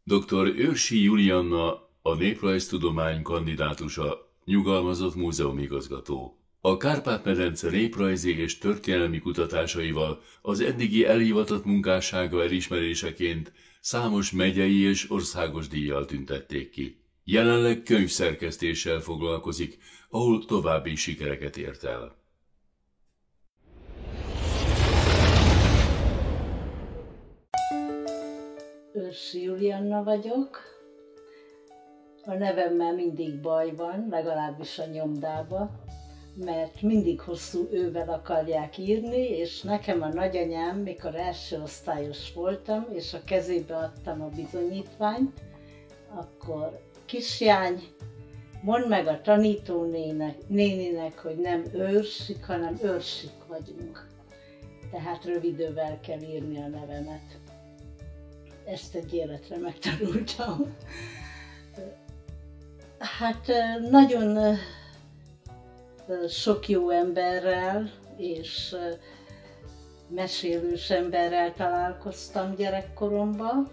Dr. Őrsi Julianna, a néprajztudomány kandidátusa, nyugalmazott múzeumigazgató. A Kárpát-medence néprajzi és történelmi kutatásaival az eddigi elhivatott munkássága elismeréseként számos megyei és országos díjjal tüntették ki. Jelenleg könyvszerkesztéssel foglalkozik, ahol további sikereket ért el. Őrsi Julianna vagyok. A nevemmel mindig baj van, legalábbis a nyomdába, mert mindig hosszú ővel akarják írni, és nekem a nagyanyám, mikor első osztályos voltam, és a kezébe adtam a bizonyítványt, akkor kisjány, mondd meg a tanítónéninek, hogy nem őrsik, hanem őrsik vagyunk. Tehát rövidővel kell írni a nevemet. Ezt egy életre megtanultam. Hát nagyon sok jó emberrel és mesélős emberrel találkoztam gyerekkoromban.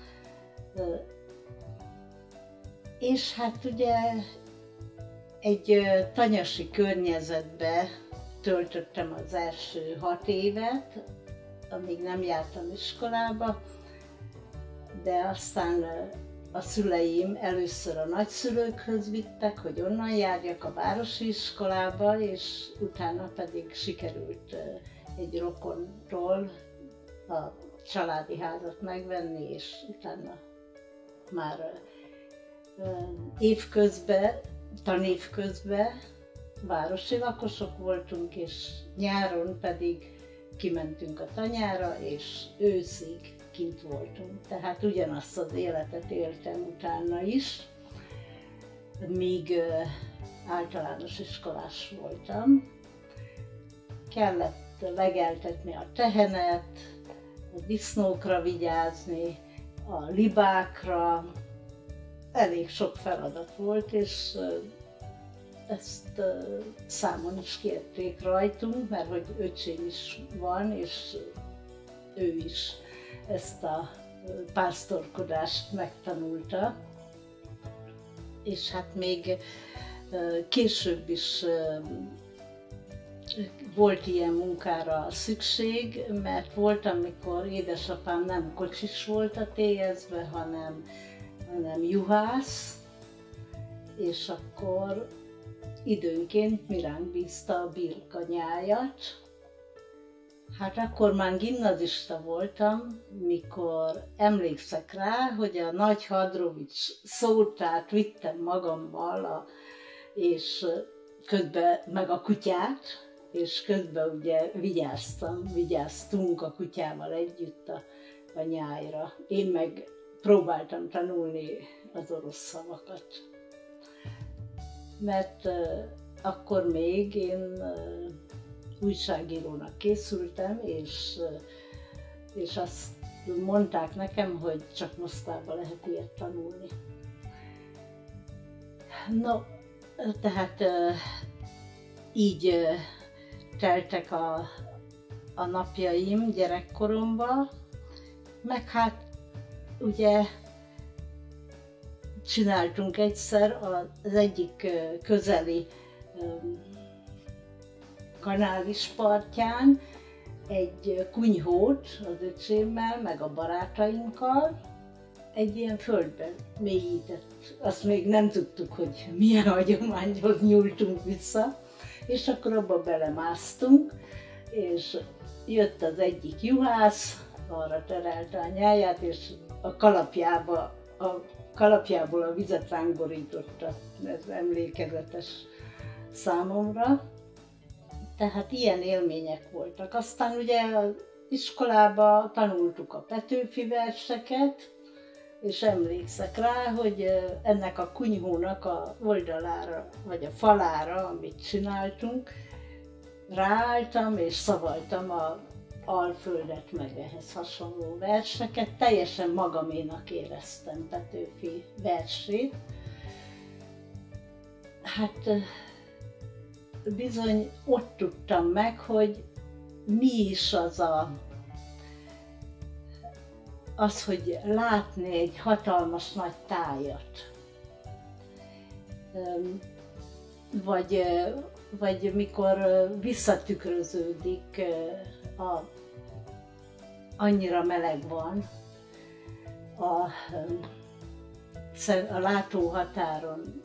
És hát ugye egy tanyasi környezetbe töltöttem az első 6 évet, amíg nem jártam iskolába, de aztán a szüleim először a nagyszülőkhöz vittek, hogy onnan járjak a városi iskolába, és utána pedig sikerült egy rokontól a családi házat megvenni, és utána már tanévközben városi lakosok voltunk, és nyáron pedig kimentünk a tanyára, és őszig kint voltunk. Tehát ugyanazt az életet éltem utána is, míg általános iskolás voltam. Kellett legeltetni a tehenet, a disznókra vigyázni, a libákra. Elég sok feladat volt, és ezt számon is kérték rajtunk, mert hogy öcsém is van, és ő is ezt a pásztorkodást megtanulta. És hát még később is volt ilyen munkára szükség, mert volt, amikor édesapám nem kocsis volt a Télyezbe, hanem juhász, és akkor időnként mi ránk bízta a birkanyájat. Hát akkor már gimnazista voltam, mikor emlékszek rá, hogy a nagy Hadrovics szótát vittem magammal, és közben meg a kutyát, és közben ugye vigyáztunk a kutyával együtt a nyájra. Én meg próbáltam tanulni az orosz szavakat. Mert akkor még én újságírónak készültem, és azt mondták nekem, hogy csak Moszkvában lehet ilyet tanulni. No, tehát így teltek a napjaim gyerekkoromban, meg hát ugye csináltunk egyszer az egyik közeli kanális partján egy kunyhót az öcsémmel, meg a barátainkkal, egy ilyen földben mélyített. Azt még nem tudtuk, hogy milyen hagyományhoz nyúltunk vissza, és akkor abba belemásztunk, és jött az egyik juhász, arra terelte a nyáját, és a kalapjából a vizet ránk borította. Ez emlékezetes számomra. Tehát ilyen élmények voltak. Aztán ugye az iskolába tanultuk a Petőfi verseket, és emlékszek rá, hogy ennek a kunyhónak a oldalára, vagy a falára, amit csináltunk, ráálltam és szavaltam a Alföldet, meg ehhez hasonló verseket. Teljesen magaménak éreztem Petőfi versét. Hát bizony ott tudtam meg, hogy mi is az az, hogy látni egy hatalmas nagy tájat, vagy mikor visszatükröződik, annyira meleg van a látóhatáron,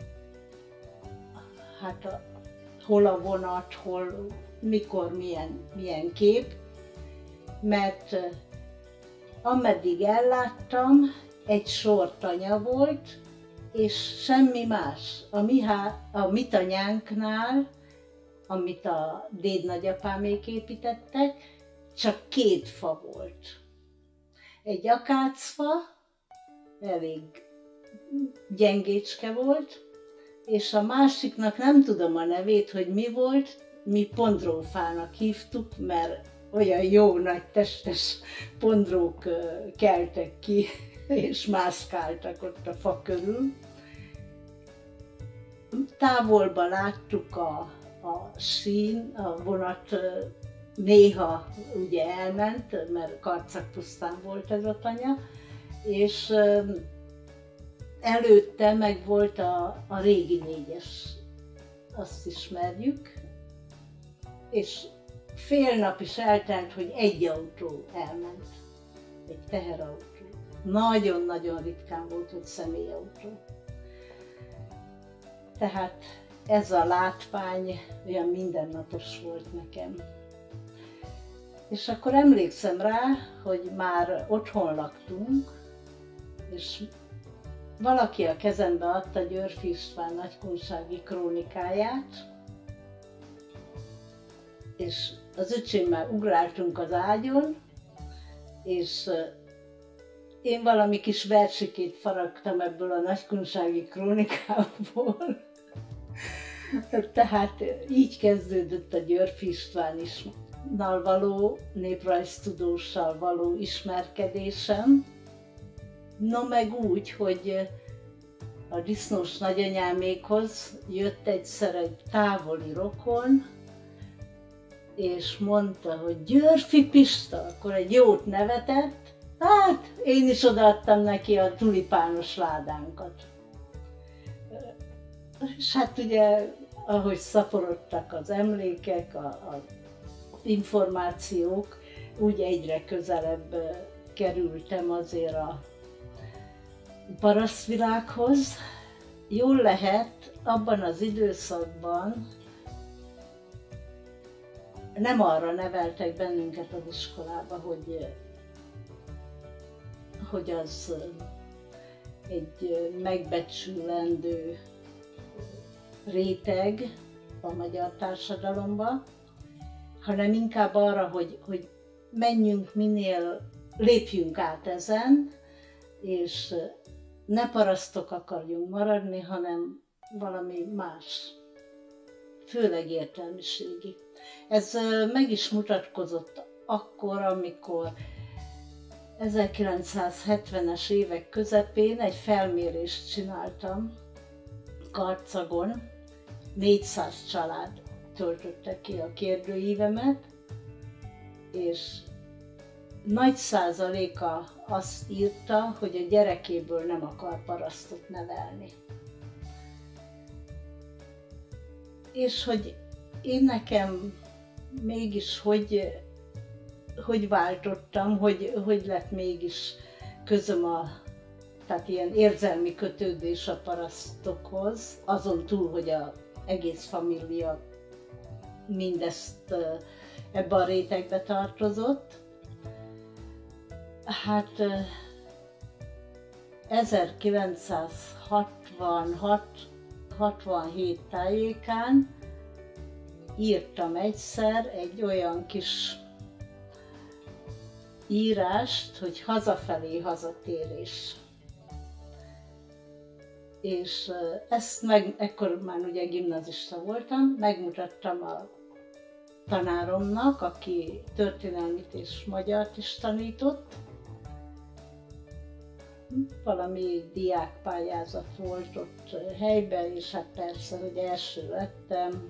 hát hol a vonat, hol, mikor, milyen kép, mert ameddig elláttam, egy sor tanya volt, és semmi más. A mi tanyánknál, amit a dédnagyapámék építettek, csak 2 fa volt. Egy akácfa, elég gyengécske volt, és a másiknak nem tudom a nevét, hogy mi volt, mi pondrófának hívtuk, mert olyan jó nagy testes pondrók keltek ki, és mászkáltak ott a fa körül. Távolban láttuk a sín, a vonat néha ugye elment, mert Karcagpusztán volt ez a tanya, és előtte meg volt a régi 4-es, azt ismerjük, és fél nap is eltelt, hogy egy autó elment, egy teherautó. Nagyon-nagyon ritkán volt, hogy személyautó. Tehát ez a látvány olyan mindennapos volt nekem. És akkor emlékszem rá, hogy már otthon laktunk, és valaki a kezembe adta Györffy István nagykunsági krónikáját, és az öcsémmel ugráltunk az ágyon, és én valami kis versikét faragtam ebből a nagykunsági krónikából. Tehát így kezdődött a Györffy Istvánnal való, néprajztudóssal való ismerkedésem. No meg úgy, hogy a disznós nagyanyámékhoz jött egyszer egy távoli rokon, és mondta, hogy Györffy Pista, akkor egy jót nevetett, hát én is odaadtam neki a tulipános ládánkat. És hát ugye, ahogy szaporodtak az emlékek, az információk, úgy egyre közelebb kerültem azért a parasztvilághoz. Jól lehet, abban az időszakban nem arra neveltek bennünket az iskolába, hogy az egy megbecsülendő réteg a magyar társadalomban, hanem inkább arra, hogy menjünk lépjünk át ezen, és ne parasztok akarjunk maradni, hanem valami más, főleg értelmiségi. Ez meg is mutatkozott akkor, amikor 1970-es évek közepén egy felmérést csináltam Karcagon. 400 család töltötte ki a kérdőívemet, és nagy százaléka azt írta, hogy a gyerekéből nem akar parasztot nevelni. És hogy én nekem mégis hogy váltottam, hogy lett mégis közöm tehát ilyen érzelmi kötődés a parasztokhoz, azon túl, hogy az egész família mindezt ebbe a rétegbe tartozott. Hát 1966-67 tájékán írtam egyszer egy olyan kis írást, hogy hazafelé hazatérés. És ezt ekkor már ugye gimnazista voltam, megmutattam a tanáromnak, aki történelmit és magyart is tanított. Valami diákpályázat volt ott helyben, és hát persze, hogy első lettem,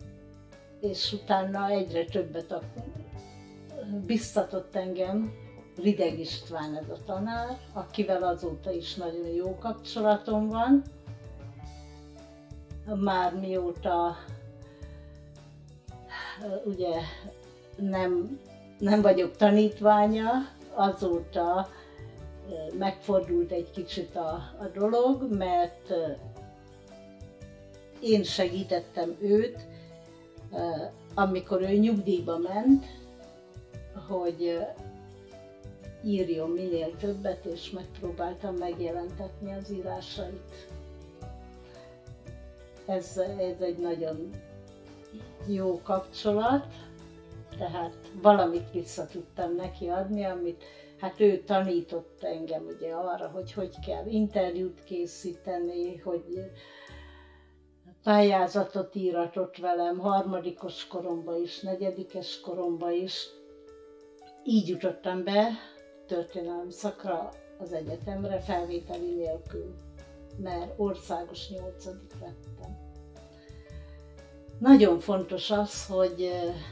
és utána egyre többet biztatott engem Rideg István ez a tanár, akivel azóta is nagyon jó kapcsolatom van. Már mióta ugye nem vagyok tanítványa, azóta megfordult egy kicsit a dolog, mert én segítettem őt, amikor ő nyugdíjba ment, hogy írjon minél többet, és megpróbáltam megjelentetni az írásait. Ez egy nagyon jó kapcsolat, tehát valamit vissza tudtam neki adni, amit hát ő tanított engem ugye arra, hogy kell interjút készíteni, hogy pályázatot íratott velem, harmadikos koromban is, negyedikes koromban is. Így jutottam be történelem szakra az egyetemre felvételi nélkül, mert országos 8. lettem. Nagyon fontos az, hogy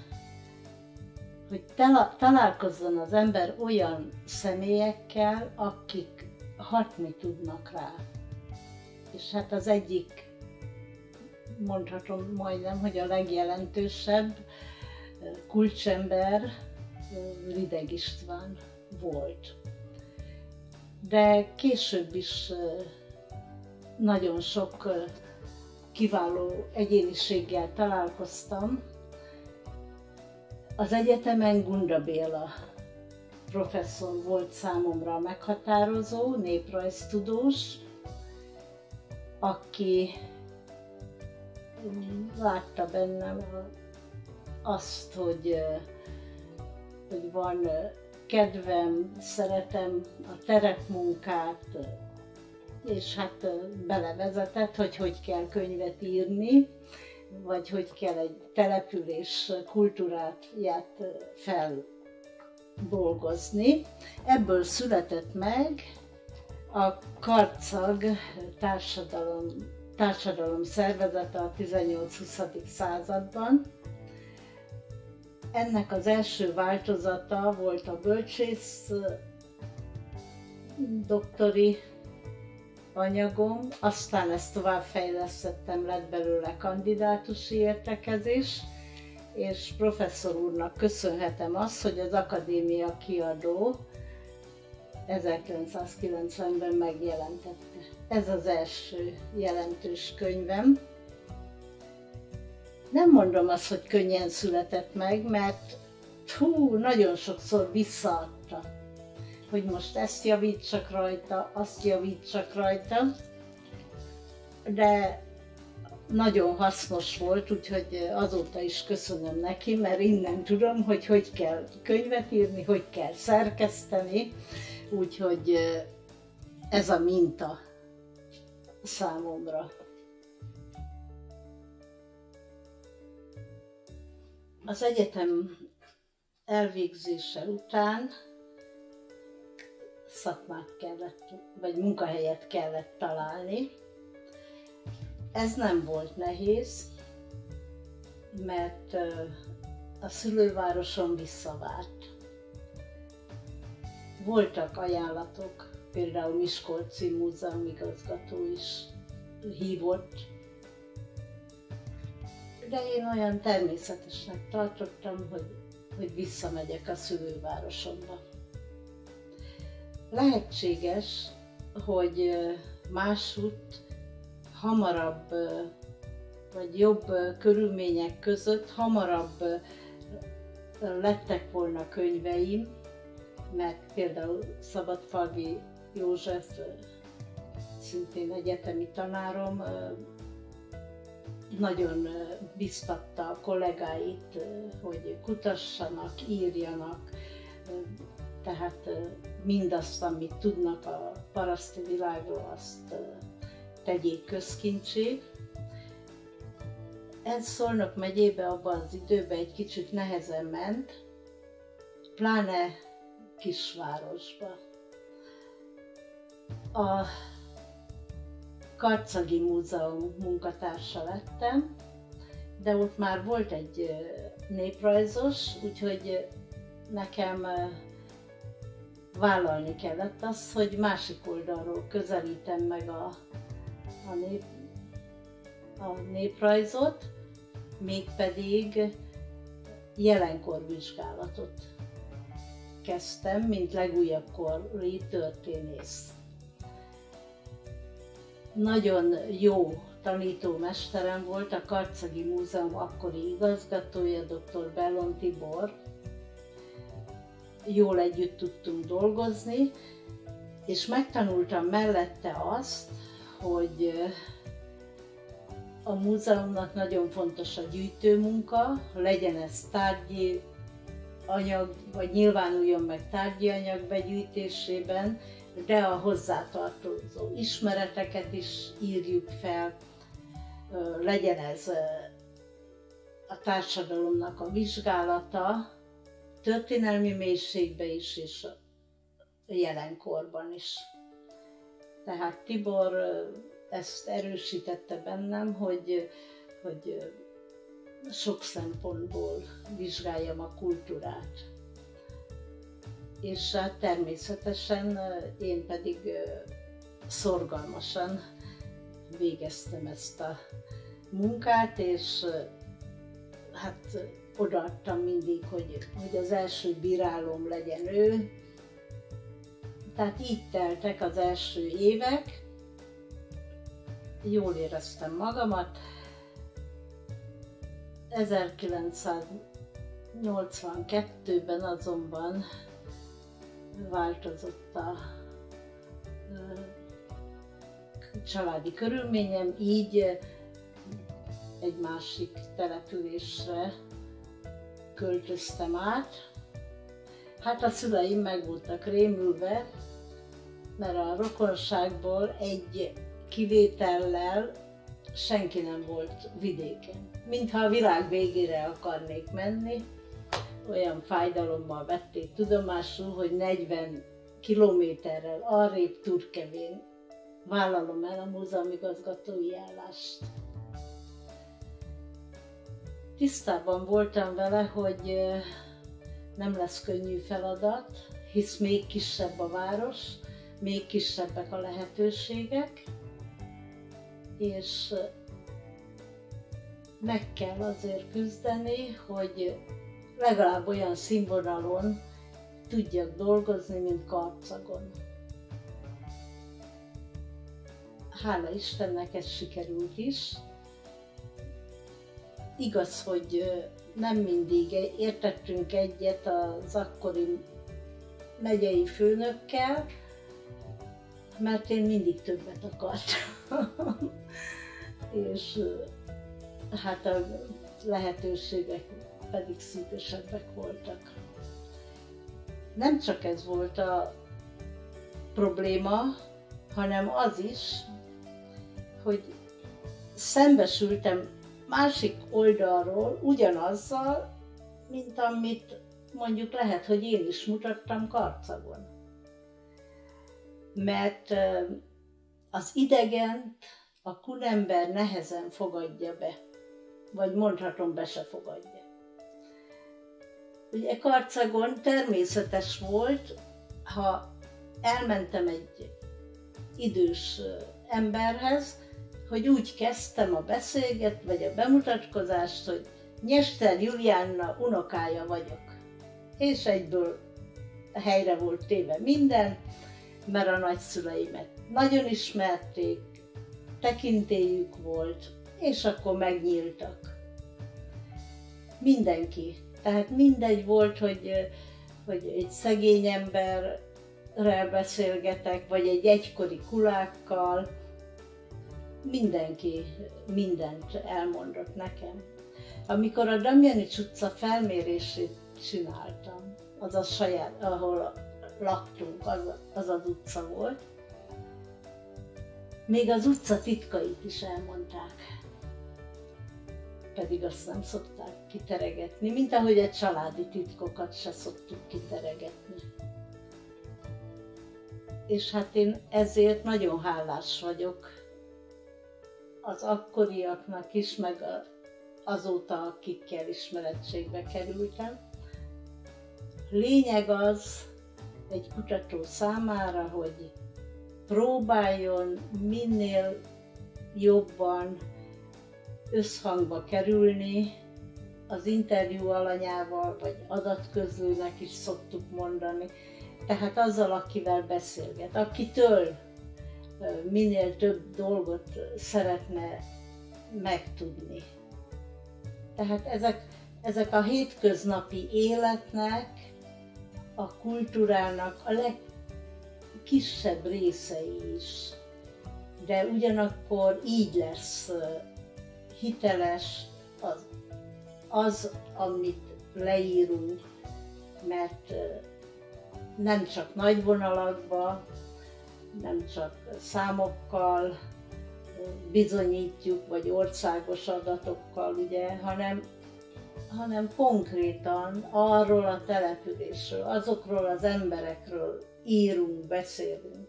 találkozzon az ember olyan személyekkel, akik hatni tudnak rá. És hát az egyik, mondhatom majdnem, hogy a legjelentősebb kulcsember Rideg István volt. De később is nagyon sok kiváló egyéniséggel találkoztam. Az egyetemen Gunda Béla professzor volt számomra meghatározó, néprajztudós, aki látta bennem azt, hogy van kedvem, szeretem a terepmunkát, és hát belevezetett, hogy kell könyvet írni, vagy hogy kell egy település kultúráját feldolgozni. Ebből született meg a Karcag társadalom szervezete a 18-20. században. Ennek az első változata volt a bölcsész doktori anyagom, aztán ezt továbbfejlesztettem, lett belőle kandidátusi értekezés, és professzor úrnak köszönhetem azt, hogy az Akadémia kiadó 1990-ben megjelentette. Ez az első jelentős könyvem. Nem mondom azt, hogy könnyen született meg, mert nagyon sokszor visszaadta, hogy most ezt javítsak rajta, azt javítsak rajta, de nagyon hasznos volt, úgyhogy azóta is köszönöm neki, mert innen tudom, hogy kell könyvet írni, hogy kell szerkeszteni, úgyhogy ez a minta számomra. Az egyetem elvégzése után szakmát kellett, vagy munkahelyet kellett találni. Ez nem volt nehéz, mert a szülővárosom visszavárt. Voltak ajánlatok, például Miskolci múzeum igazgató is hívott, de én olyan természetesnek tartottam, hogy visszamegyek a szülővárosomba. Lehetséges, hogy másútt hamarabb, vagy jobb körülmények között hamarabb lettek volna könyveim, mert például Szabadfalvi József, szintén egyetemi tanárom, nagyon biztatta a kollégáit, hogy kutassanak, írjanak, tehát mindazt, amit tudnak a paraszti világról, azt tegyék közkincsé. Ez Szolnok megyébe abban az időben egy kicsit nehezen ment, pláne kisvárosba. A Karcagi Múzeum munkatársa lettem, de ott már volt egy néprajzos, úgyhogy nekem vállalni kellett azt, hogy másik oldalról közelítem meg a néprajzot, mégpedig jelenkorvizsgálatot kezdtem, mint legújabb kori történész. Nagyon jó tanítómesterem volt a Karcagi Múzeum akkori igazgatója, dr. Bellon Tibor. Jól együtt tudtunk dolgozni, és megtanultam mellette azt, hogy a múzeumnak nagyon fontos a gyűjtőmunka, legyen ez tárgyi anyag, vagy nyilvánuljon meg tárgyi anyag begyűjtésében, de a hozzátartozó ismereteket is írjuk fel, legyen ez a társadalomnak a vizsgálata, történelmi mélységbe is, és a jelenkorban is. Tehát Tibor ezt erősítette bennem, hogy sok szempontból vizsgáljam a kultúrát. És hát természetesen én pedig szorgalmasan végeztem ezt a munkát, és hát odaadtam mindig, hogy az első bírálóm legyen ő. Tehát így teltek az első évek, jól éreztem magamat. 1982-ben azonban változott a családi körülményem, így egy másik településre költöztem át. Hát a szüleim meg voltak rémülve, mert a rokonságból egy kivétellel senki nem volt vidéken. Mintha a világ végére akarnék menni, olyan fájdalommal vették tudomásul, hogy 40 kilométerrel arrébb Turkevén vállalom el a múzeumigazgatói állást. Tisztában voltam vele, hogy nem lesz könnyű feladat, hisz még kisebb a város, még kisebbek a lehetőségek, és meg kell azért küzdeni, hogy legalább olyan színvonalon tudjak dolgozni, mint Karcagon. Hála Istennek ez sikerült is. Igaz, hogy nem mindig értettünk egyet az akkori megyei főnökkel, mert én mindig többet akartam. És hát a lehetőségek pedig szűkösebbek voltak. Nem csak ez volt a probléma, hanem az is, hogy szembesültem másik oldalról ugyanazzal, mint amit mondjuk lehet, hogy én is mutattam Karcagon. Mert az idegent a kunember nehezen fogadja be, vagy mondhatom, be se fogadja. Ugye Karcagon természetes volt, ha elmentem egy idős emberhez, hogy úgy kezdtem a vagy a bemutatkozást, hogy Nyester Julianna unokája vagyok. És egyből helyre volt téve minden, mert a nagyszüleimet nagyon ismerték, tekintélyük volt, és akkor megnyíltak. Mindenki. Tehát mindegy volt, hogy egy szegény emberrel beszélgetek, vagy egy egykori kulákkal. Mindenki mindent elmondott nekem. Amikor a Damjanics utca felmérését csináltam, az a saját, ahol laktunk, az utca volt, még az utca titkait is elmondták. Pedig azt nem szokták kiteregetni, mint ahogy a családi titkokat se szoktuk kiteregetni. És hát én ezért nagyon hálás vagyok az akkoriaknak is, meg azóta, akikkel ismerettségbe kerültem. Lényeg az, egy kutató számára, hogy próbáljon minél jobban összhangba kerülni az interjú alanyával, vagy adatközlőnek is szoktuk mondani, tehát azzal, akivel beszélget, akitől minél több dolgot szeretne megtudni. Tehát ezek a hétköznapi életnek, a kultúrának a legkisebb részei is, de ugyanakkor így lesz hiteles az, amit leírunk, mert nem csak nagy vonalakba, nem csak számokkal bizonyítjuk, vagy országos adatokkal, ugye, hanem konkrétan arról a településről, azokról az emberekről írunk, beszélünk.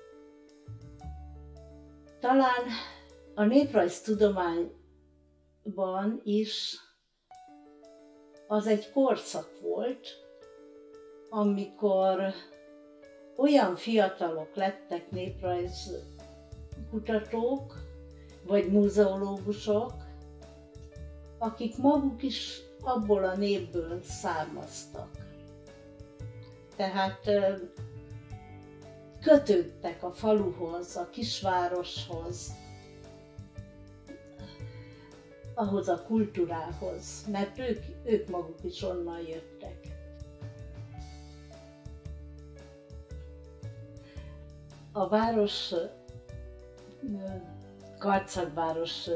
Talán a néprajztudományban is az egy korszak volt, amikor olyan fiatalok lettek néprajzkutatók, vagy muzeológusok, akik maguk is abból a népből származtak. Tehát kötődtek a faluhoz, a kisvároshoz, ahhoz a kultúrához, mert ők maguk is onnan jöttek. A város, Karcagváros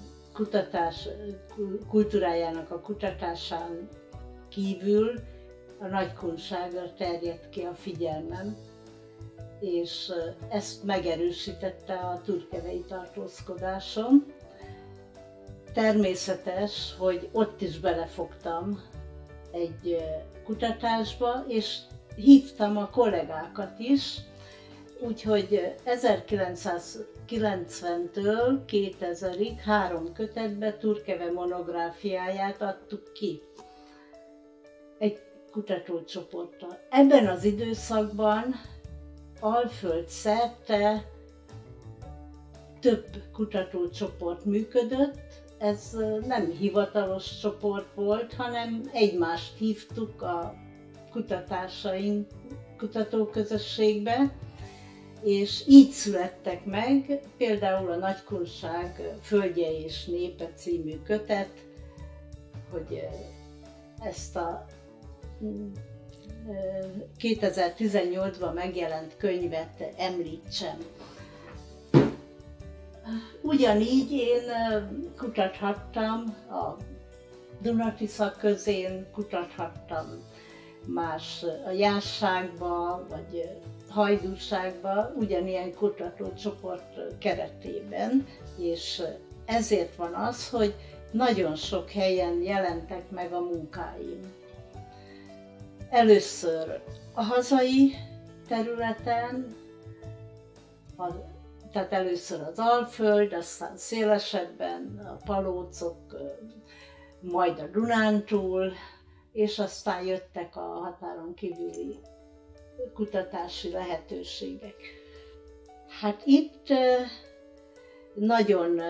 kultúrájának a kutatásán kívül a Nagykunságra terjedt ki a figyelmem, és ezt megerősítette a turkevei tartózkodásom. Természetes, hogy ott is belefogtam egy kutatásba, és hívtam a kollégákat is, úgyhogy 1990-től 2000-ig 3 kötetbe Turkeve monográfiáját adtuk ki egy kutatócsoporttal. Ebben az időszakban Alföld szerte több kutatócsoport működött, ez nem hivatalos csoport volt, hanem egymást hívtuk a kutatásaink kutatóközösségbe, és így születtek meg például a Nagykunság Földje és Népe című kötet, hogy ezt a 2018-ban megjelent könyvet említsem. Ugyanígy én kutathattam a Duna-Tisza közén, kutathattam más a Jásságba, vagy Hajdúságba, ugyanilyen kutatócsoport keretében, és ezért van az, hogy nagyon sok helyen jelentek meg a munkáim. Először a hazai területen, tehát először az Alföld, aztán szélesebben a Palócok, majd a Dunántúl, és aztán jöttek a határon kívüli kutatási lehetőségek. Hát itt nagyon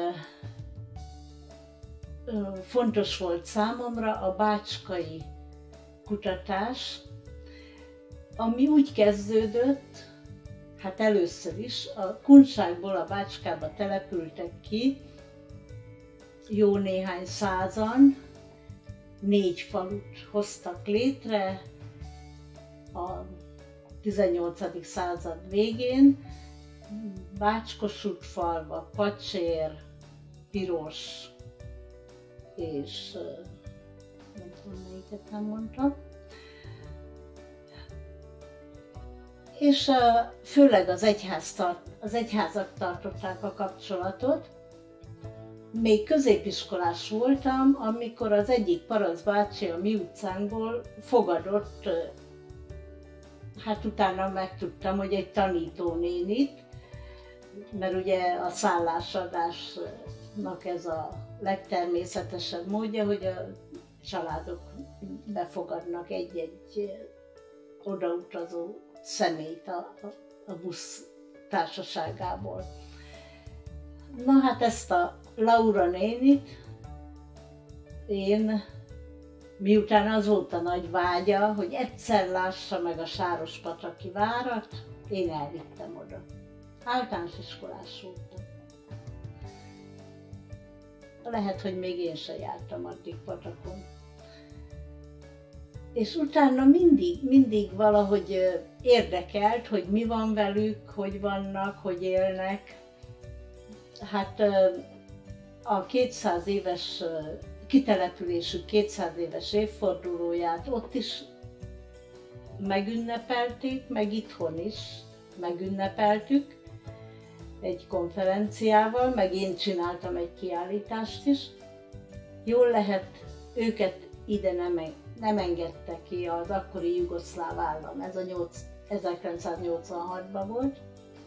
fontos volt számomra a bácskai kutatás, ami úgy kezdődött, hát először is a Kunságból a Bácskába települtek ki jó néhány százan, 4 falut hoztak létre a 18. század végén, Bács-Kossuth-falva, Pacsér, Piros és nem tudom, melyiket nem mondtam. És főleg az egyházak tartották a kapcsolatot. Még középiskolás voltam, amikor az egyik Parasz bácsi a mi utcánkból fogadott, hát utána megtudtam, hogy egy tanítónénit, mert ugye a szállásadásnak ez a legtermészetesebb módja, hogy a családok befogadnak egy-egy odautazó személyt a busz társaságából. Na hát ezt a Laura nénit én, miután az volt a nagy vágya, hogy egyszer lássa meg a Sárospataki várat, én elvittem oda. Általános iskolás voltam. Lehet, hogy még én se jártam addig patakon. És utána mindig valahogy érdekelt, hogy mi van velük, hogy vannak, hogy élnek. Hát a 200 éves kitelepülésük 200 éves évfordulóját ott is megünnepelték, meg itthon is megünnepeltük egy konferenciával, meg én csináltam egy kiállítást is. Jól lehet, őket ide nem engedte ki az akkori jugoszláv állam, ez a 1986-ban volt.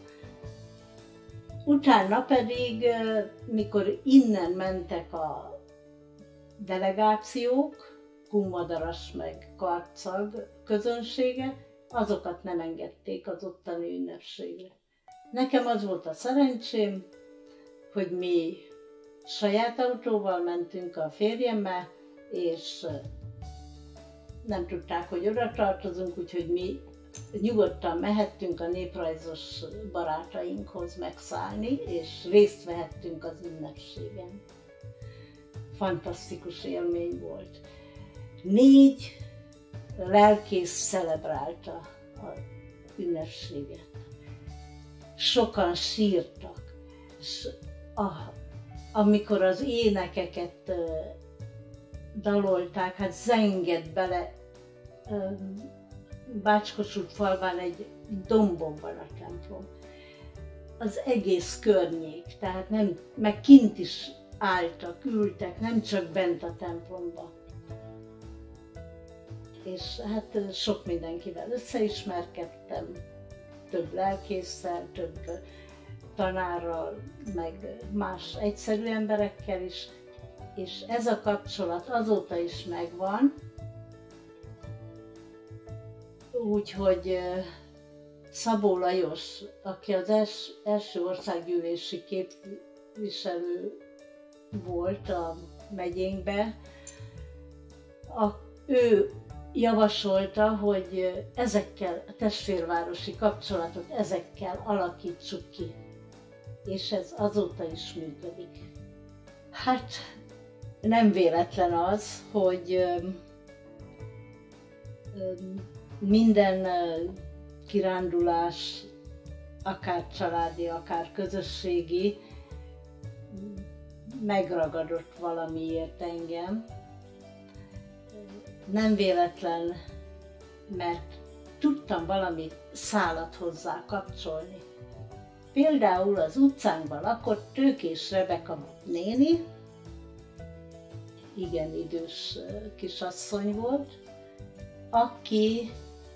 Utána pedig, mikor innen mentek a delegációk, Kunmadaras meg Karcag közönsége, azokat nem engedték az ottani ünnepségre. Nekem az volt a szerencsém, hogy mi saját autóval mentünk a férjemmel, és nem tudták, hogy oda tartozunk, úgyhogy mi nyugodtan mehettünk a néprajzos barátainkhoz megszállni, és részt vehettünk az ünnepségen. Fantasztikus élmény volt. 4 lelkész celebrálta az ünnepséget. Sokan sírtak, és amikor az énekeket dalolták, hát zengett bele. Bácskosút falván egy dombon van a templom. Az egész környék, tehát nem, meg kint is álltak, ültek, nem csak bent a templomban. És hát sok mindenkivel összeismerkedtem, több lelkésszel, több tanárral, meg más egyszerű emberekkel is, és ez a kapcsolat azóta is megvan, úgyhogy Szabó Lajos, aki az első országgyűlési képviselő volt a megyénkben, ő javasolta, hogy ezekkel a testvérvárosi kapcsolatot ezekkel alakítsuk ki, és ez azóta is működik. Hát nem véletlen az, hogy minden kirándulás, akár családi, akár közösségi, megragadott valamiért engem. Nem véletlen, mert tudtam valami szálat hozzá kapcsolni. Például az utcánkban lakott Tőkés Rebeka néni, igen idős kisasszony volt, akinek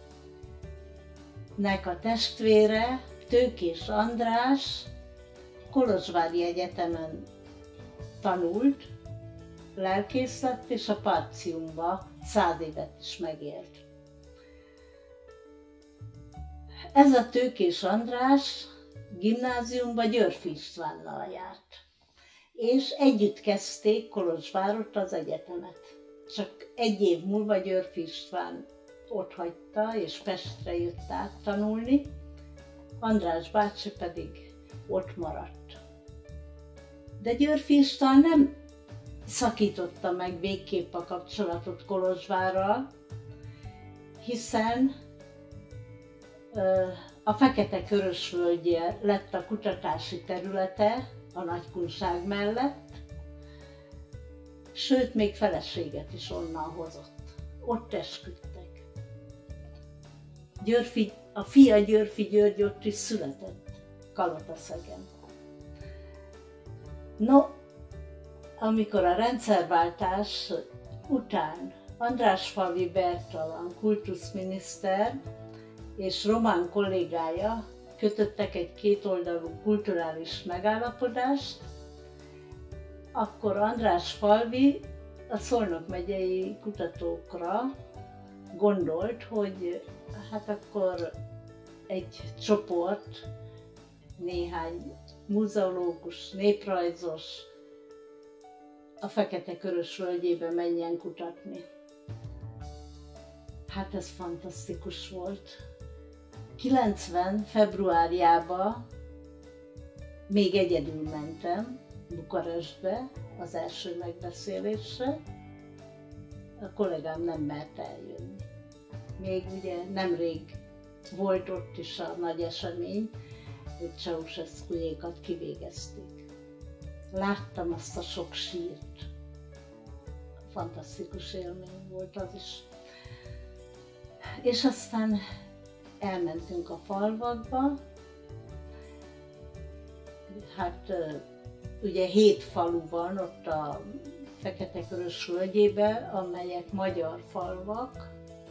a testvére, Tőkés András, Kolozsvári Egyetemen tanult, lelkész lett, és a Partiumba 100 évet is megélt. Ez a Tőkés András gimnáziumba Györffy Istvánnal járt, és együtt kezdték Kolozsvárott az egyetemet. Csak egy év múlva Györffy István otthagyta, és Pestre jött át tanulni, András bácsi pedig ott maradt. De Györffy István nem szakította meg végképp a kapcsolatot Kolozsvárral, hiszen a Fekete-Körösvölgye lett a kutatási területe a Nagykunság mellett, sőt, még feleséget is onnan hozott. Ott esküdtek. A fia Györffy György ott is született, Kalataszegen. No, amikor a rendszerváltás után Andrásfalvi Bertalan kultuszminiszter és román kollégája kötöttek egy kétoldalú kulturális megállapodást, akkor Andrásfalvi a Szolnok megyei kutatókra gondolt, hogy hát akkor egy csoport, néhány muzeológus, néprajzos a Fekete-Körös völgyébe menjen kutatni. Hát ez fantasztikus volt. 90. februárjában még egyedül mentem Bukarestbe az első megbeszélésre. A kollégám nem mert eljönni. Még ugye nemrég volt ott is a nagy esemény, hogy Ceausescu-jékat kivégezték. Láttam azt a sok sírt. Fantasztikus élmény volt az is. És aztán elmentünk a falvakba. Hát ugye 7 falu van ott a Fekete-Körös völgyében, amelyek magyar falvak.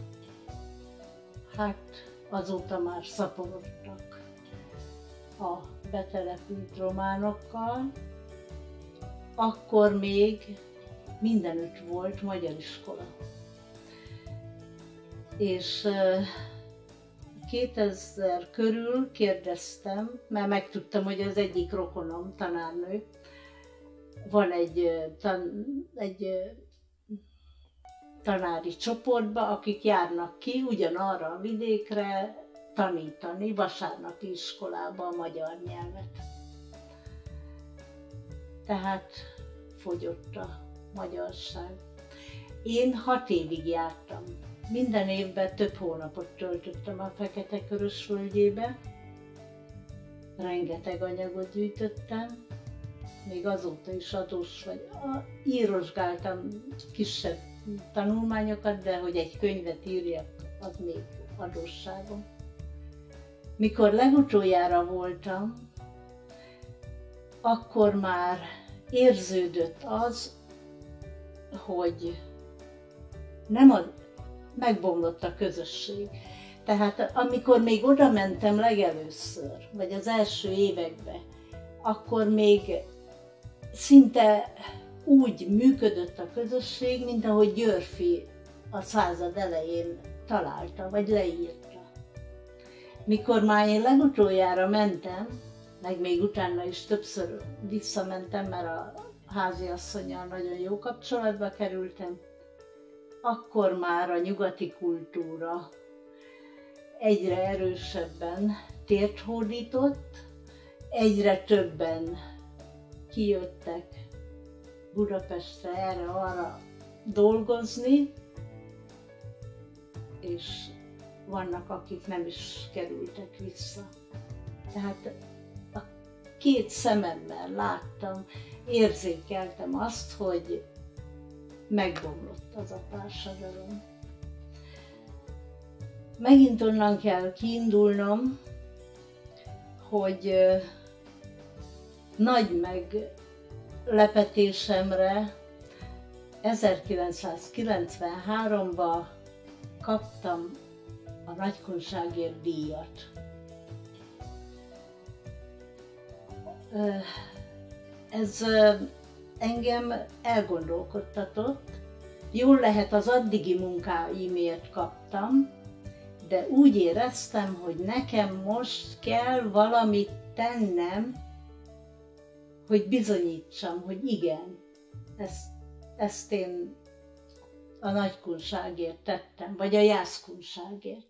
Hát azóta már szaporodtak a betelepült románokkal. Akkor még mindenütt volt magyar iskola. És 2000 körül kérdeztem, mert megtudtam, hogy az egyik rokonom, tanárnő, van egy tanári csoportba, akik járnak ki ugyanarra a vidékre tanítani, vasárnapi iskolába a magyar nyelvet. Tehát fogyott a magyarság. Én 6 évig jártam. Minden évben több hónapot töltöttem a Fekete-Körös völgyébe. Rengeteg anyagot gyűjtöttem. Még azóta is adós vagy. Írosgáltam kisebb tanulmányokat, de hogy egy könyvet írjak, az még adósságom. Mikor legutoljára voltam, akkor már érződött az, hogy megbomlott a közösség. Tehát amikor még oda mentem legelőször, vagy az első években, akkor még szinte úgy működött a közösség, mint ahogy Györffy a század elején találta, vagy leírta. Mikor már én legutoljára mentem, meg még utána is többször visszamentem, mert a háziasszonnyal nagyon jó kapcsolatba kerültem, akkor már a nyugati kultúra egyre erősebben tért hódított, egyre többen kijöttek Budapestre erre-arra dolgozni, és vannak, akik nem is kerültek vissza. Tehát a 2 szememmel láttam, érzékeltem azt, hogy megbomlott az a társadalom. Megint onnan kell kiindulnom, hogy nagy meglepetésemre 1993-ban kaptam a Nagykunságért díjat. Ez engem elgondolkodtatott. Jól lehet, az addigi munkáimért kaptam, de úgy éreztem, hogy nekem most kell valamit tennem, hogy bizonyítsam, hogy igen, ezt én a nagykunságért tettem, vagy a jászkunságért.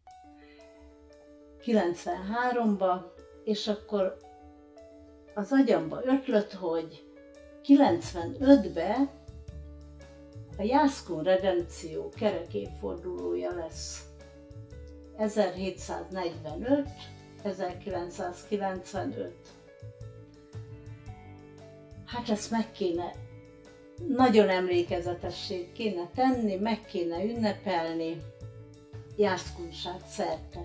93-ban, és akkor az agyamba ötlött, hogy 95-ben a Jászkun redempció kerekévfordulója lesz. 1745-1995. Hát ezt meg kéne, nagyon emlékezetessé kéne tenni, meg kéne ünnepelni jászkunság szerte.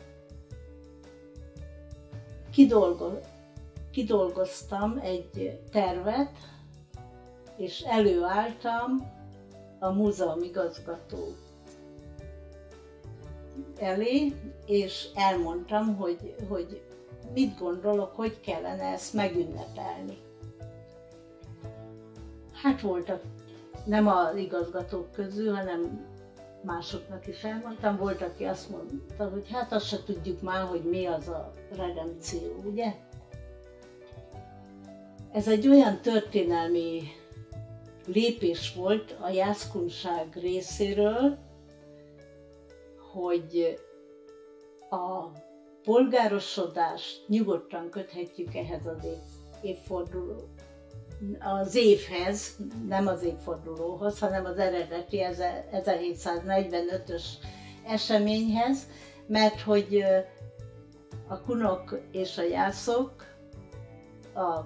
Kidolgoztam egy tervet, és előálltam a múzeum igazgató elé, és elmondtam, hogy mit gondolok, hogy kellene ezt megünnepelni. Hát voltak nem az igazgatók közül, hanem másoknak is elmondtam, volt, aki azt mondta, hogy hát azt se tudjuk már, hogy mi az a redempció, ugye? Ez egy olyan történelmi lépés volt a jászkunság részéről, hogy a polgárosodást nyugodtan köthetjük ehhez az évforduló, az évhez, nem az évfordulóhoz, hanem az eredeti 1745-ös eseményhez, mert hogy a kunok és a jászok a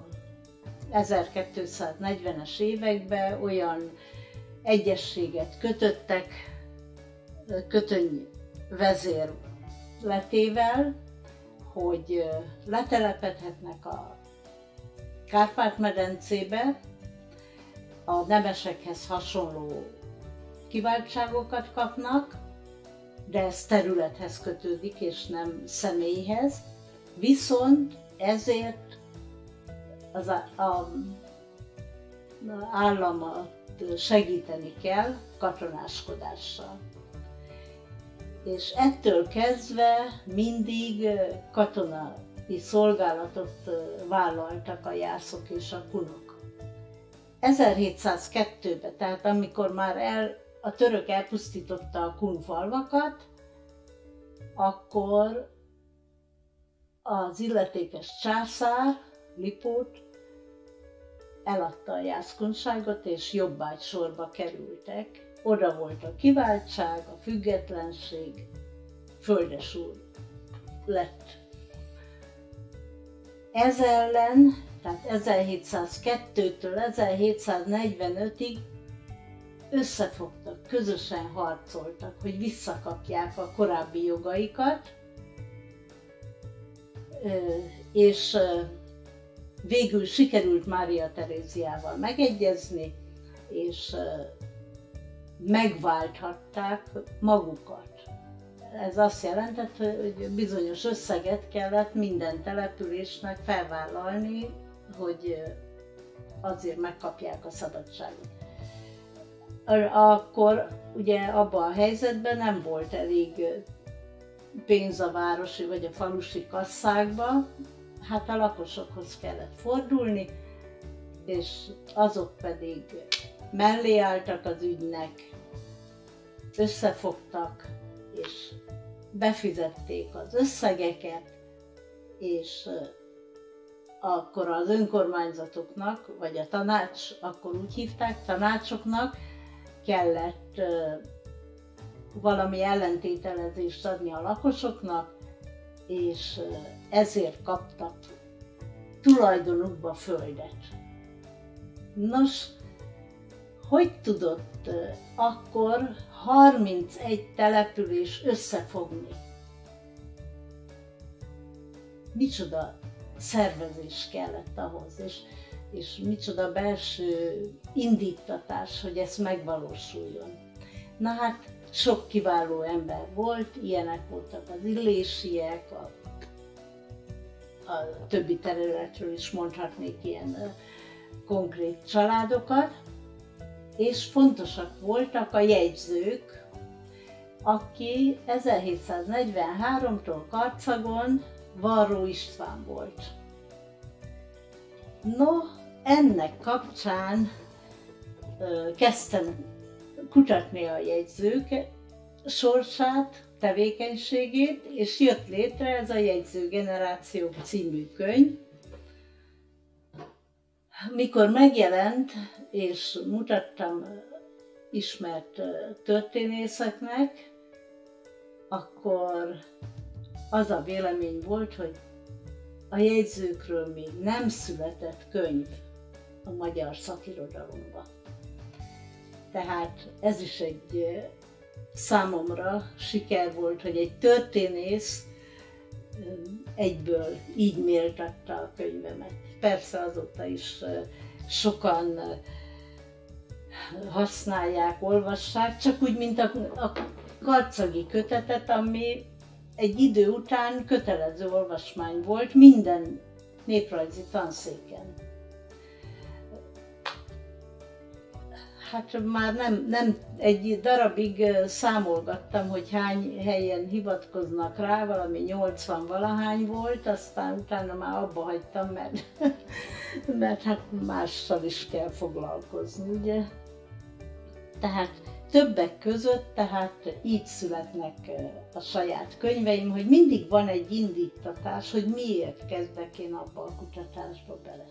1240-es években olyan egyezséget kötöttek Kötöny vezérletével, hogy letelepedhetnek a Kárpát-medencébe, a nemesekhez hasonló kiváltságokat kapnak, de ez területhez kötődik, és nem személyhez. Viszont ezért az államot segíteni kell katonáskodással. És ettől kezdve mindig katonai szolgálatot vállaltak a jászok és a kunok. 1702-ben, tehát amikor már a török elpusztította a kun falvakat, akkor az illetékes császár, Lipót, eladta a jászkunságot, és jobbágysorba kerültek. Oda volt a kiváltság, a függetlenség, földesúr lett. Ez ellen, tehát 1702-től 1745-ig összefogtak, közösen harcoltak, hogy visszakapják a korábbi jogaikat, és végül sikerült Mária Teréziával megegyezni, és megválthatták magukat. Ez azt jelentett, hogy bizonyos összeget kellett minden településnek felvállalni, hogy azért megkapják a szabadságot. Akkor ugye abban a helyzetben nem volt elég pénz a városi vagy a falusi kasszákba, hát a lakosokhoz kellett fordulni, és azok pedig mellé álltak az ügynek, összefogtak, és befizették az összegeket, és akkor az önkormányzatoknak, vagy a tanács, akkor úgy hívták, tanácsoknak kellett valami ellentételezést adni a lakosoknak, és ezért kaptak tulajdonukba földet. Nos, hogy tudott akkor 31 település összefogni? Micsoda szervezés kellett ahhoz, és micsoda belső indítatás, hogy ez megvalósuljon. Na hát, sok kiváló ember volt, ilyenek voltak az illésiek, a többi területről is mondhatnék ilyen konkrét családokat, és fontosak voltak a jegyzők, aki 1743-tól Karcagon Varró István volt. No, ennek kapcsán kezdtem kutatni a jegyzők sorsát, tevékenységét, és jött létre ez a Jegyzőgenerációk című könyv. Mikor megjelent, és mutattam ismert történészeknek, akkor az a vélemény volt, hogy a jegyzőkről még nem született könyv a magyar szakirodalomban. Tehát ez is egy számomra siker volt, hogy egy történész egyből így méltatta a könyvemet. Persze azóta is sokan használják, olvassák, csak úgy, mint a karcagi kötetet, ami egy idő után kötelező olvasmány volt minden néprajzi tanszéken. hát már nem egy darabig számolgattam, hogy hány helyen hivatkoznak rá, valami 80 valahány volt, aztán utána már abba hagytam, mert hát mással is kell foglalkozni, ugye. Tehát többek között, tehát így születnek a saját könyveim, hogy mindig van egy indítatás, hogy miért kezdek én abba a kutatásba bele.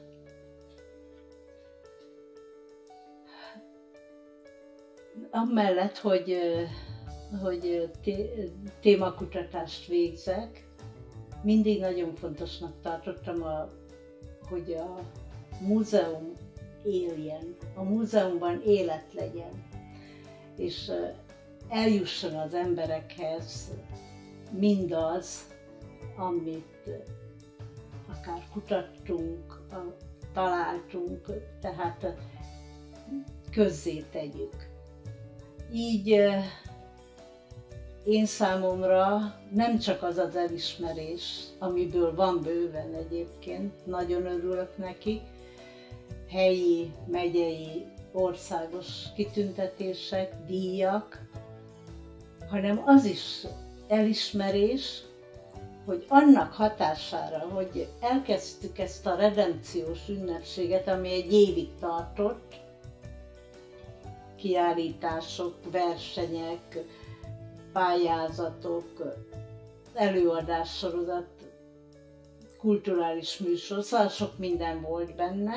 Amellett, hogy témakutatást végzek, mindig nagyon fontosnak tartottam, hogy a múzeum éljen, a múzeumban élet legyen, és eljusson az emberekhez mindaz, amit akár kutattunk, találtunk, tehát közzé tegyük. Így én számomra nem csak az az elismerés, amiből van bőven egyébként, nagyon örülök neki, helyi, megyei, országos kitüntetések, díjak, hanem az is elismerés, hogy annak hatására, hogy elkezdtük ezt a redempciós ünnepséget, ami egy évig tartott, kiállítások, versenyek, pályázatok, előadássorozat, kulturális műsor, szóval sok minden volt benne,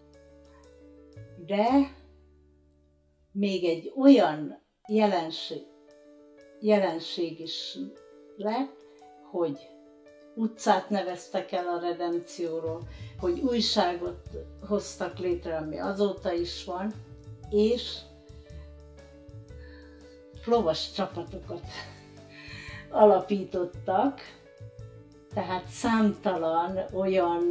de még egy olyan jelenség is lett, hogy utcát neveztek el a redempcióról, hogy újságot hoztak létre, ami azóta is van, és lovas csapatokat alapítottak, tehát számtalan olyan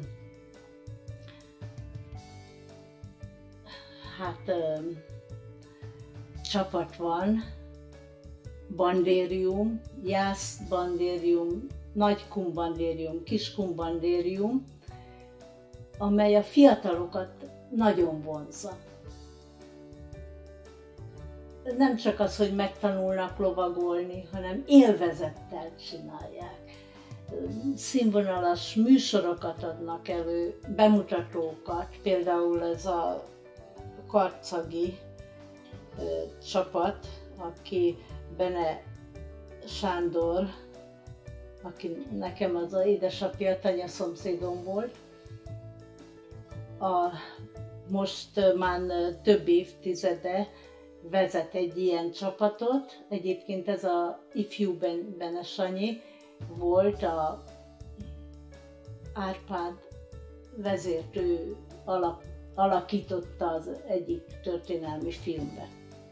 csapat van, bandérium, jászbandérium, nagykumbandérium, kiskumbandérium, amely a fiatalokat nagyon vonzza. Nem csak az, hogy megtanulnak lovagolni, hanem élvezettel csinálják. Színvonalas műsorokat adnak elő, bemutatókat, például ez a karcagi csapat, aki Bene Sándor, aki nekem az édesapja, tanyaszomszédom volt, most már több évtizede vezet egy ilyen csapatot. Egyébként ez a ifjú Bene Sanyi volt, a Árpád vezért, ő alakította az egyik történelmi filmbe.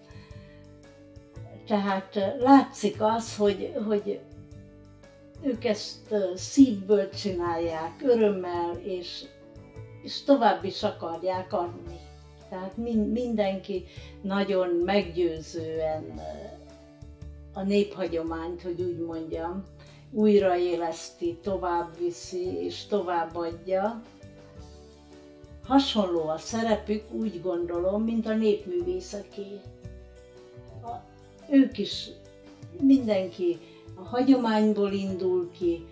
Tehát látszik az, hogy ők ezt szívből csinálják, örömmel, és tovább is akarják adni. Tehát mindenki nagyon meggyőzően a néphagyományt, hogy úgy mondjam, újraéleszti, tovább viszi és továbbadja. Hasonló a szerepük, úgy gondolom, mint a népművészeké. Ők is, mindenki a hagyományból indul ki,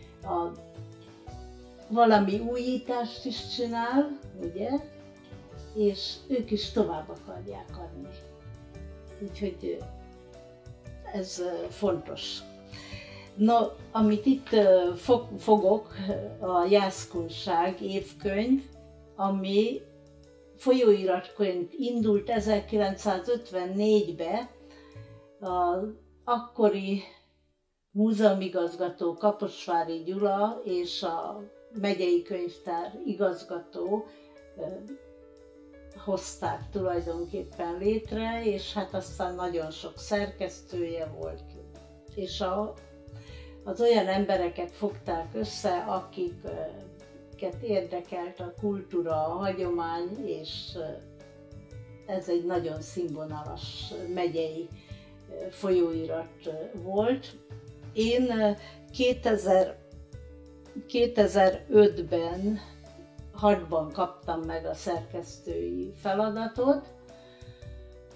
valami újítást is csinál, ugye? És ők is tovább akarják adni. Úgyhogy ez fontos. No, amit itt fogok, a Jászkunság évkönyv, ami folyóiratként indult 1954-ben, az akkori múzeumigazgató Kaposvári Gyula és a megyei könyvtár igazgató hozták tulajdonképpen létre, és hát aztán nagyon sok szerkesztője volt, és az olyan embereket fogták össze, akiket érdekelt a kultúra, a hagyomány, és ez egy nagyon színvonalas megyei folyóirat volt. Én 2005-ben 6-ban kaptam meg a szerkesztői feladatot,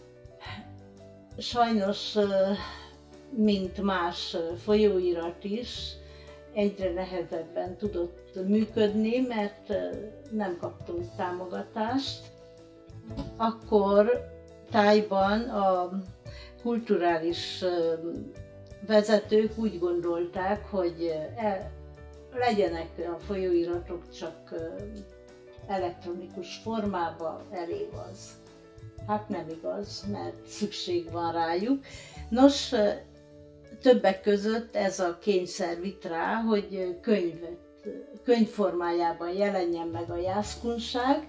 sajnos, mint más folyóirat is, egyre nehezebben tudott működni, mert nem kaptunk támogatást. Akkor Tájban a kulturális vezetők úgy gondolták, hogy legyenek a folyóiratok csak elektronikus formában, elég az. Hát nem igaz, mert szükség van rájuk. Nos, többek között ez a kényszer vitt rá, hogy könyv formájában jelenjen meg a jászkunság.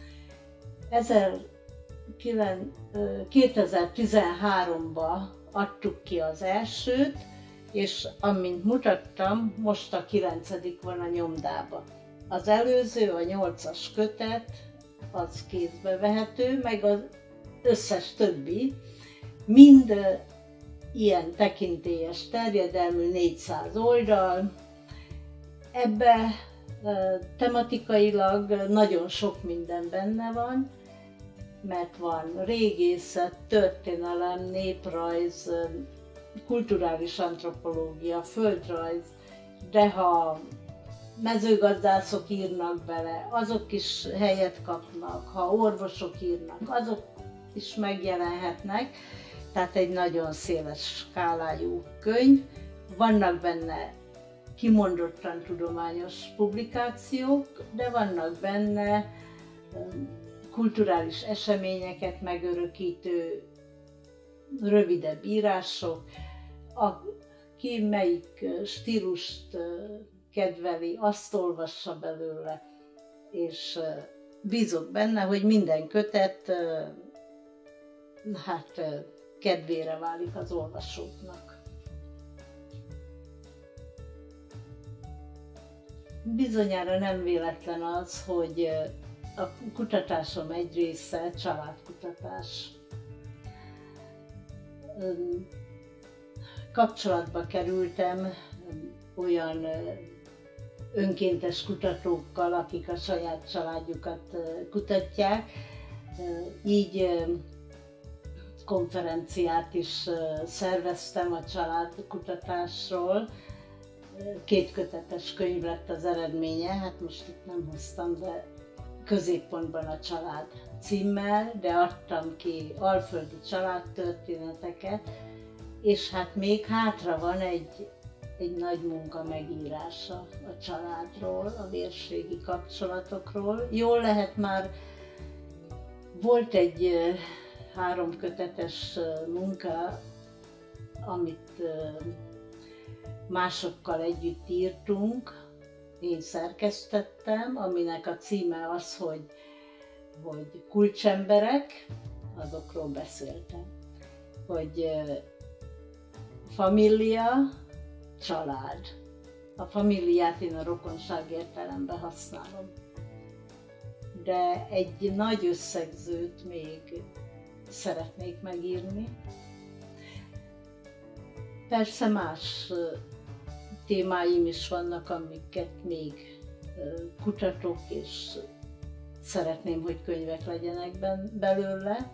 2013-ban adtuk ki az elsőt, és amint mutattam, most a 9. van a nyomdában. Az előző, a 8-as kötet, az kézbe vehető, meg az összes többi, mind ilyen tekintélyes terjedelmű 400 oldal. Ebbe tematikailag nagyon sok minden benne van, mert van régészet, történelem, néprajz, kulturális antropológia, földrajz, de ha mezőgazdászok írnak bele, azok is helyet kapnak, ha orvosok írnak, azok is megjelenhetnek, tehát egy nagyon széles skálájú könyv. Vannak benne kimondottan tudományos publikációk, de vannak benne kulturális eseményeket megörökítő rövidebb írások, ki melyik stílust kedveli, azt olvassa belőle, és bízok benne, hogy minden kötet kedvére válik az olvasóknak. Bizonyára nem véletlen az, hogy a kutatásom egy része családkutatás. Kapcsolatba kerültem olyan önkéntes kutatókkal, akik a saját családjukat kutatják. Így konferenciát is szerveztem a családkutatásról. 2 kötetes könyv lett az eredménye, hát most itt nem hoztam, de Középpontban a család címmel, de adtam ki alföldi családtörténeteket, és hát még hátra van egy nagy munka megírása a családról, a vérségi kapcsolatokról. Jól lehet, már volt egy 3 kötetes munka, amit másokkal együtt írtunk, én szerkesztettem, aminek a címe az, hogy kulcsemberek, azokról beszéltem, hogy família, család. A familiát én a rokonság értelemben használom. De egy nagy összegzőt még szeretnék megírni. Persze más témáim is vannak, amiket még kutatok, és szeretném, hogy könyvek legyenek belőle.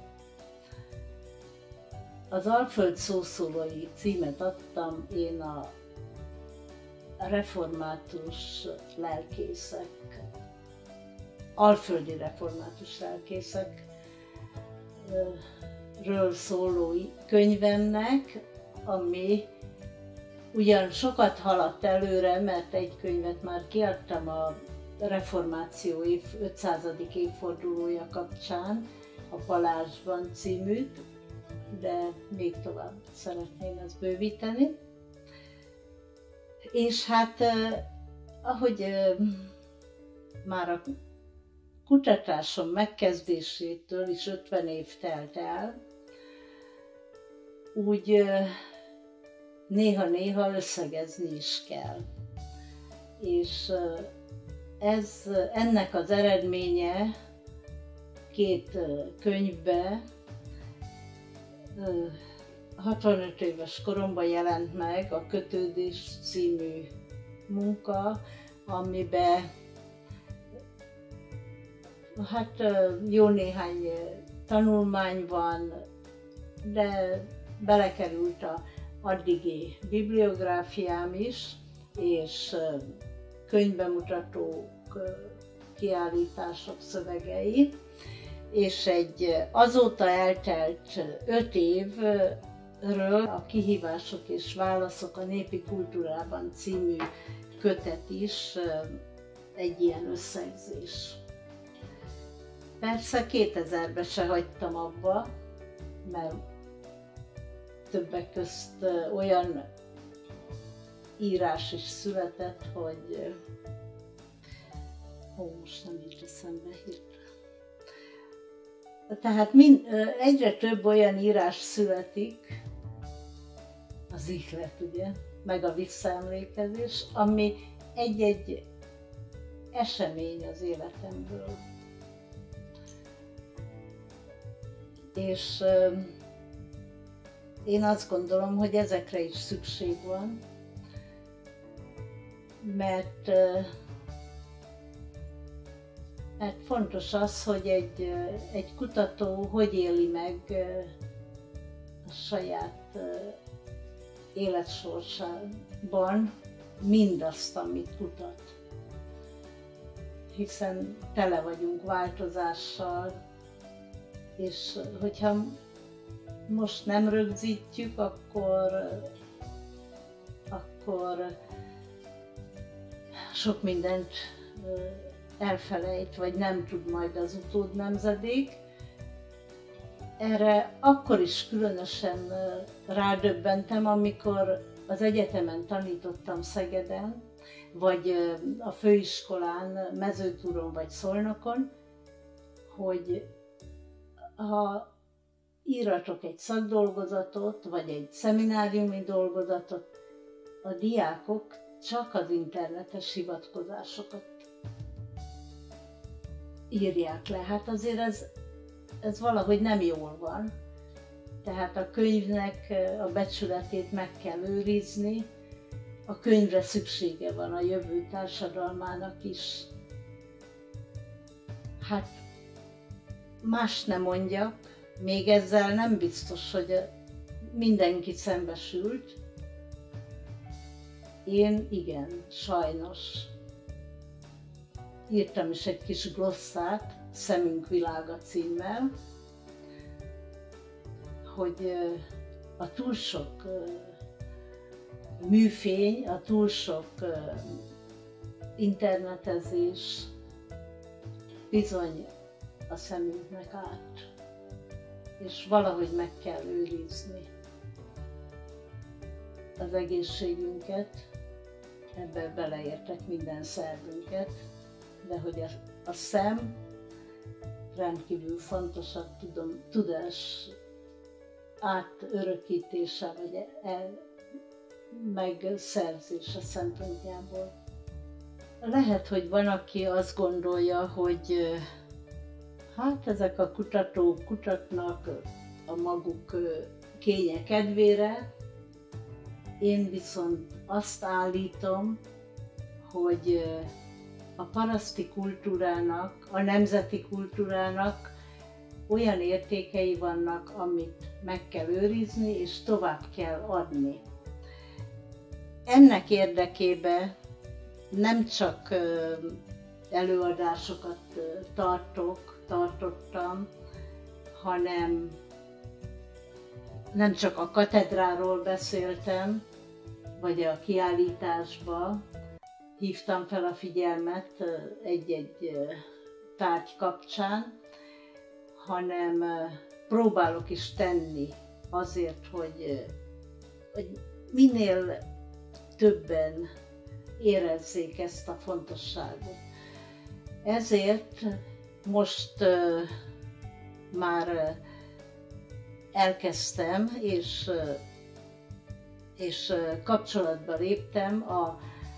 Az Alföld szószólói címet adtam én a református lelkészek, alföldi református lelkészekről szóló könyvemnek, ami ugyan sokat haladt előre, mert egy könyvet már kiadtam a reformáció 500. évfordulója kapcsán, a Palázsban címűt, de még tovább szeretném ezt bővíteni. És hát, ahogy már a kutatásom megkezdésétől is 50 év telt el, úgy néha-néha összegezni is kell. És ennek az eredménye 2 könyvbe 65 éves koromban jelent meg a Kötődés című munka, amiben hát jó néhány tanulmány van, de belekerült a addigi bibliográfiám is, és könyvbemutatók, kiállítások szövegei, és egy azóta eltelt 5 évről a Kihívások és válaszok a népi kultúrában című kötet is egy ilyen összegzés. Persze 2000-ben se hagytam abba, mert többek közt olyan írás is született, hogy most nem jut eszembe hirtelen. Tehát egyre több olyan írás születik, az ihlet ugye, meg a visszaemlékezés, ami egy-egy esemény az életemből. És én azt gondolom, hogy ezekre is szükség van, mert fontos az, hogy egy kutató hogy éli meg a saját életsorsában mindazt, amit kutat. Hiszen tele vagyunk változással, és hogyha most nem rögzítjük, akkor sok mindent elfelejt, vagy nem tud majd az utódnemzedék. Erre akkor is különösen rádöbbentem, amikor az egyetemen tanítottam Szegeden, vagy a főiskolán, Mezőtúron vagy Szolnokon, hogy ha íratok egy szakdolgozatot, vagy egy szemináriumi dolgozatot, a diákok csak az internetes hivatkozásokat írják le. Hát azért ez valahogy nem jól van. Tehát a könyvnek a becsületét meg kell őrizni, a könyvre szüksége van a jövő társadalmának is. Hát más nem mondjak, még ezzel nem biztos, hogy mindenki szembesült. Én igen, sajnos. Írtam is egy kis glosszát, Szemünk világa címmel, hogy a túl sok műfény, a túl sok internetezés bizony a szemünknek árt, és valahogy meg kell őrizni az egészségünket, ebbe beleértek minden szervünket, de hogy a szem rendkívül fontos a tudás átörökítése, vagy megszerzése szempontjából. Lehet, hogy van, aki azt gondolja, hogy hát ezek a kutatók kutatnak a maguk kénye kedvére, én viszont azt állítom, hogy a paraszti kultúrának, a nemzeti kultúrának olyan értékei vannak, amit meg kell őrizni és tovább kell adni. Ennek érdekében nem csak előadásokat tartottam, hanem nem csak a katedráról beszéltem, vagy a kiállításba hívtam fel a figyelmet egy-egy tárgy kapcsán, hanem próbálok is tenni azért, hogy minél többen érezzék ezt a fontosságot. Ezért most már elkezdtem, és kapcsolatba léptem a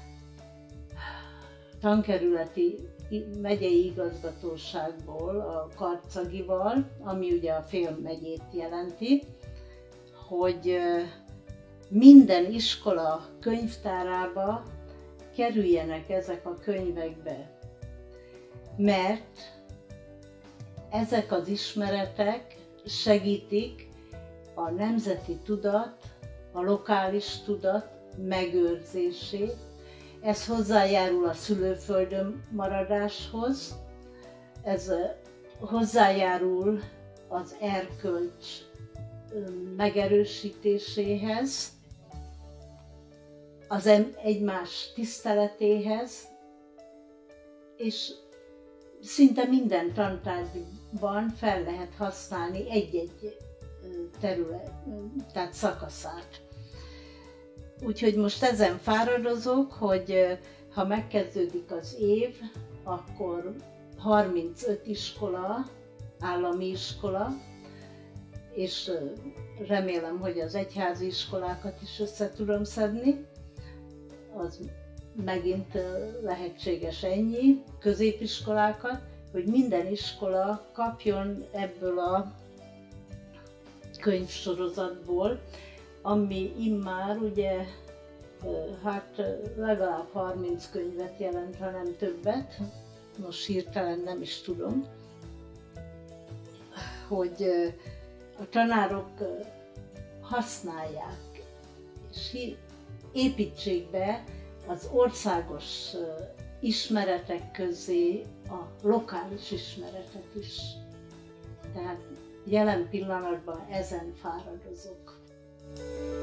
tankerületi megyei igazgatóságból, a Karcagival, ami ugye a fél megyét jelenti, hogy minden iskola könyvtárába kerüljenek ezek a könyvekbe, mert ezek az ismeretek segítik a nemzeti tudat, a lokális tudat megőrzését. Ez hozzájárul a szülőföldön maradáshoz, ez hozzájárul az erkölcs megerősítéséhez, az egymás tiszteletéhez, és szinte minden tantárgyban fel lehet használni egy-egy terület, tehát szakaszát. Úgyhogy most ezen fáradozok, hogy ha megkezdődik az év, akkor 35 iskola, állami iskola, és remélem, hogy az egyházi iskolákat is össze tudom szedni, az megint lehetséges ennyi, középiskolákat, hogy minden iskola kapjon ebből a könyvsorozatból, ami immár ugye hát legalább 30 könyvet jelent, ha nem többet, most hirtelen nem is tudom, hogy a tanárok használják és építsék be az országos ismeretek közé a lokális ismeretet is. Tehát jelen pillanatban ezen fáradozok.